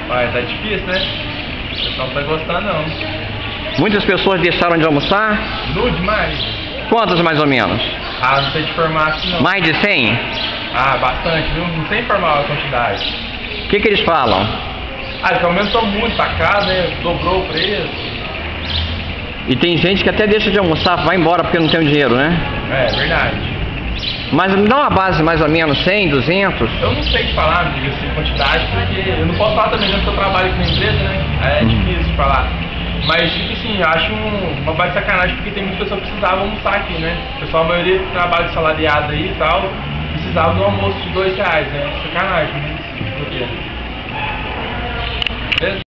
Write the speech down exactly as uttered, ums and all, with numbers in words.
Mas tá difícil, né? O pessoal não tá gostando, não. Muitas pessoas deixaram de almoçar? Nu demais. Quantas mais ou menos? Ah, não sei te informar assim, não. Mais de cem? Ah, bastante, viu? Não sei informar a quantidade. O que que eles falam? Ah, eles aumentou muito a casa, né? Dobrou o preço. E tem gente que até deixa de almoçar, vai embora porque não tem o dinheiro, né? É, verdade. Mas me dá uma base mais ou menos, cem, duzentos? Eu não sei te falar, amigo, assim, quantidade, porque eu não posso falar também, porque eu trabalho aqui na empresa, né? É Uhum. difícil de falar. Mas, tipo assim, eu acho um, uma baita sacanagem, porque tem muitas pessoas que precisavam almoçar aqui, né? O pessoal, a maioria que trabalha de salariado aí e tal, precisava do almoço de dois reais, né? Sacanagem, né? Por quê? Beleza?